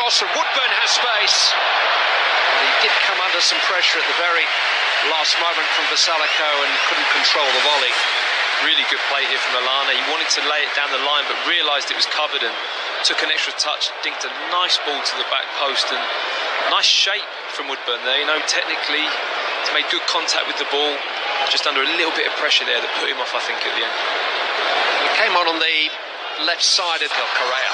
cross, and Woodburn has space. But he did come under some pressure at the very last moment from Basalico and couldn't control the volley. Really good play here from Lallana. He wanted to lay it down the line, but realised it was covered and took an extra touch, dinked a nice ball to the back post, and nice shape from Woodburn there. You know, technically, he's made good contact with the ball, just under a little bit of pressure there that put him off, I think, at the end. He came on the left side of Correa.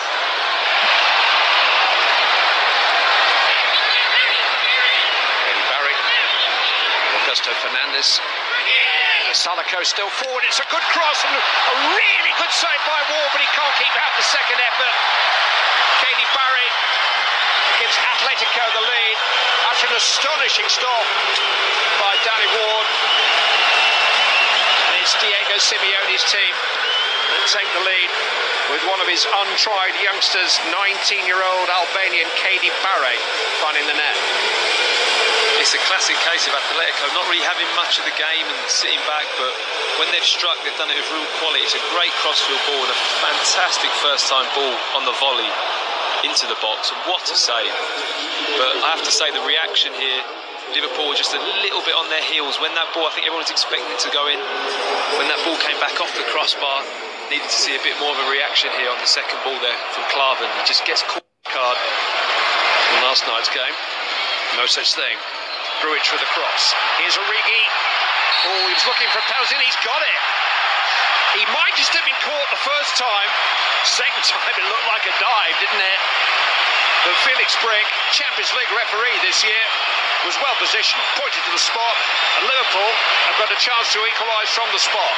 Eddie Barry, Augusto Fernandez. Basalico still forward, it's a good cross and a really good save by Ward, but he can't keep out the second effort. Katie Barry gives Atletico the lead after an astonishing stop by Danny Ward. And it's Diego Simeone's team that take the lead with one of his untried youngsters, 19-year-old Albanian Katie Barry, finding the net. It's a classic case of Atletico not really having much of the game and sitting back, but when they've struck, they've done it with real quality. It's a great crossfield ball and a fantastic first-time ball on the volley into the box, and what a save. But I have to say, the reaction here, Liverpool were just a little bit on their heels. When that ball, I think everyone was expecting it to go in. When that ball came back off the crossbar, needed to see a bit more of a reaction here on the second ball there from Klavan. He just gets caught card in last night's game. No such thing. Grujic with the cross. Here's Origi. Oh, he was looking for a penalty and he's got it. He might just have been caught the first time. Second time it looked like a dive, didn't it? But Felix Brig, Champions League referee this year, was well positioned, pointed to the spot, and Liverpool have got a chance to equalise from the spot.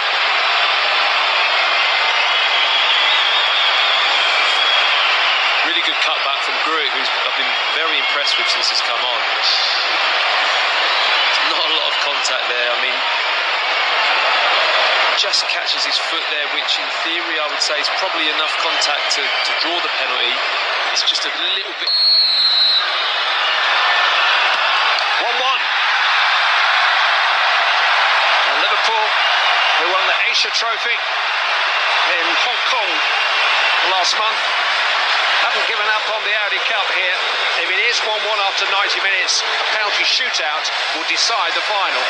Really good cutback from Grujic, who's I've been very impressed with since he's come on. Not a lot of contact there. I mean, just catches his foot there, which in theory I would say is probably enough contact to draw the penalty. It's just a little bit. 1-1. And Liverpool, who won the Asia Trophy in Hong Kong last month, haven't given up on the Audi Cup here. If it is 1-1 after 90 minutes, a penalty shootout will decide the final.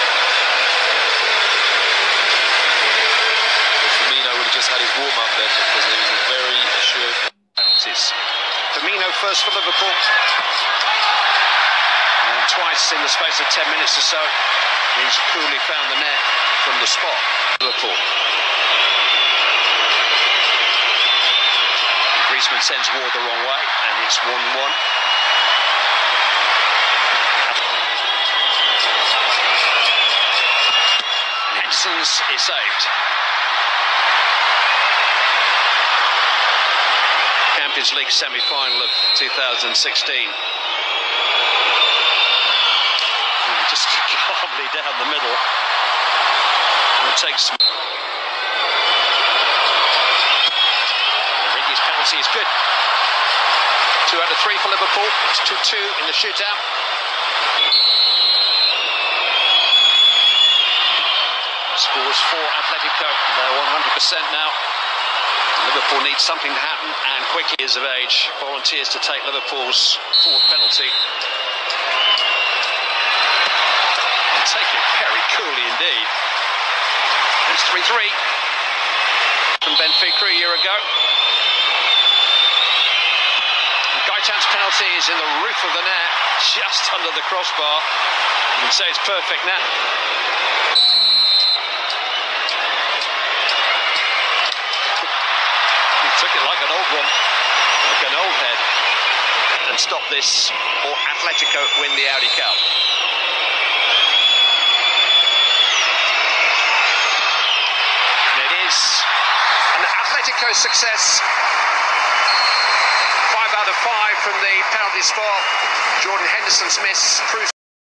Firmino would have just had his warm-up then, because he was a very assured penalties. Firmino first for Liverpool. And twice in the space of 10 minutes or so, he's coolly found the net from the spot. Liverpool. Griezmann sends Ward the wrong way, and it's 1-1. Henderson's is saved. Champions League semi-final of 2016. Just calmly down the middle. And it takes. Origi's penalty is good. 2 out of 3 for Liverpool. It's 2-2 in the shootout. Scores for Atletico. They're 100% now. Liverpool needs something to happen, and quickly is of age. Volunteers to take Liverpool's 4th penalty. And take it very coolly indeed. It's 3-3 from Benfica a year ago. Gaitan's penalty is in the roof of the net, just under the crossbar. You can say it's perfect now. Took it like an old one, like an old head, and stop this, or Atletico win the Audi Cup. And it is an Atletico success. 5 out of 5 from the penalty spot. Jordan Henderson's miss.